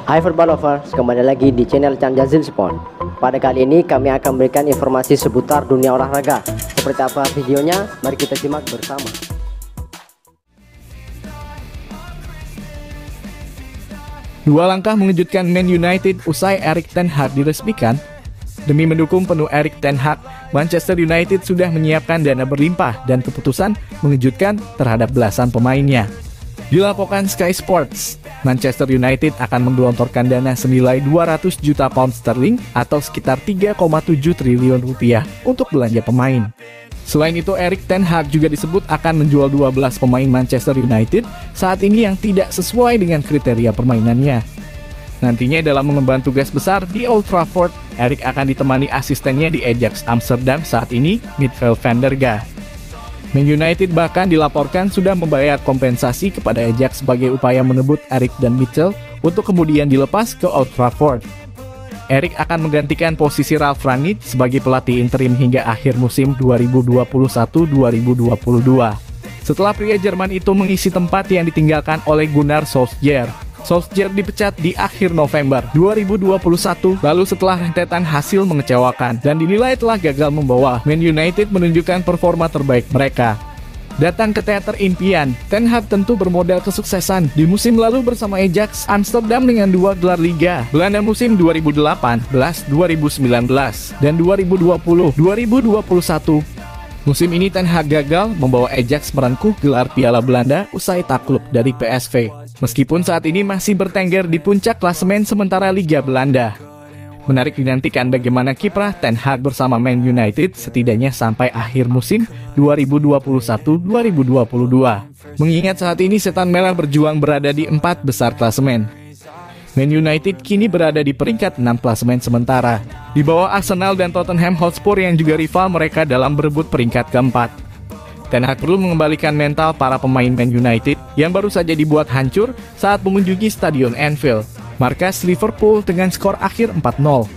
Hai Football Lovers, kembali lagi di channel Chan Jazil Sport. Pada kali ini kami akan memberikan informasi seputar dunia olahraga. Seperti apa videonya? Mari kita simak bersama. Dua langkah mengejutkan Man United usai Erik ten Hag diresmikan. Demi mendukung penuh Erik ten Hag, Manchester United sudah menyiapkan dana berlimpah dan keputusan mengejutkan terhadap belasan pemainnya. Dilaporkan Sky Sports, Manchester United akan menggelontorkan dana senilai 200 juta pound sterling atau sekitar 3,7 triliun rupiah untuk belanja pemain. Selain itu, Erik ten Hag juga disebut akan menjual 12 pemain Manchester United saat ini yang tidak sesuai dengan kriteria permainannya. Nantinya dalam mengemban tugas besar di Old Trafford, Erik akan ditemani asistennya di Ajax Amsterdam saat ini, Midtjylland van der Gaag. Man United bahkan dilaporkan sudah membayar kompensasi kepada Ajax sebagai upaya menebut Erik dan Mitchell untuk kemudian dilepas ke Old Trafford. Erik akan menggantikan posisi Ralf Rangnick sebagai pelatih interim hingga akhir musim 2021-2022. Setelah pria Jerman itu mengisi tempat yang ditinggalkan oleh Gunnar Solskjaer. Solskjaer dipecat di akhir November 2021, lalu setelah rentetan hasil mengecewakan dan dinilai telah gagal membawa Man United menunjukkan performa terbaik mereka. Datang ke teater impian, Ten Hag tentu bermodal kesuksesan di musim lalu bersama Ajax Amsterdam dengan 2 gelar Liga Belanda musim 2018-2019 dan 2020-2021. Musim ini Ten Hag gagal membawa Ajax merengkuh gelar Piala Belanda usai takluk dari PSV. Meskipun saat ini masih bertengger di puncak klasemen sementara Liga Belanda. Menarik dinantikan bagaimana kiprah Ten Hag bersama Man United setidaknya sampai akhir musim 2021-2022. Mengingat saat ini Setan Merah berjuang berada di 4 besar klasemen. Man United kini berada di peringkat 6 klasemen sementara, di bawah Arsenal dan Tottenham Hotspur yang juga rival mereka dalam berebut peringkat keempat. Ten Hag perlu mengembalikan mental para pemain Man United yang baru saja dibuat hancur saat mengunjungi Stadion Anfield, markas Liverpool dengan skor akhir 4-0.